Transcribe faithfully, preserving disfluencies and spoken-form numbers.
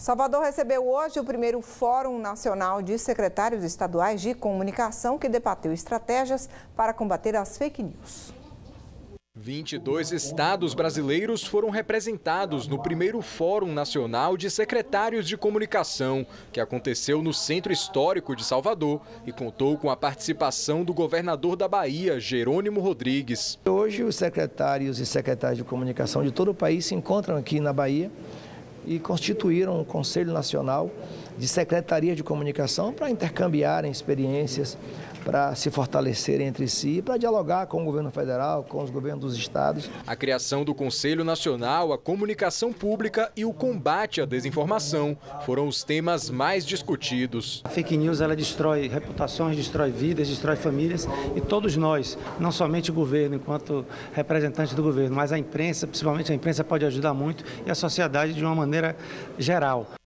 Salvador recebeu hoje o primeiro Fórum Nacional de Secretários Estaduais de Comunicação, que debateu estratégias para combater as fake news. vinte e dois estados brasileiros foram representados no primeiro Fórum Nacional de Secretários de Comunicação, que aconteceu no Centro Histórico de Salvador e contou com a participação do governador da Bahia, Jerônimo Rodrigues. Hoje, os secretários e secretárias de comunicação de todo o país se encontram aqui na Bahia e constituíram um Conselho Nacional de Secretaria de Comunicação para intercambiarem experiências, para se fortalecerem entre si, para dialogar com o governo federal, com os governos dos estados. A criação do Conselho Nacional, a comunicação pública e o combate à desinformação foram os temas mais discutidos. A fake news, ela destrói reputações, destrói vidas, destrói famílias, e todos nós, não somente o governo enquanto representante do governo, mas a imprensa, principalmente a imprensa, pode ajudar muito, e a sociedade de uma maneira geral.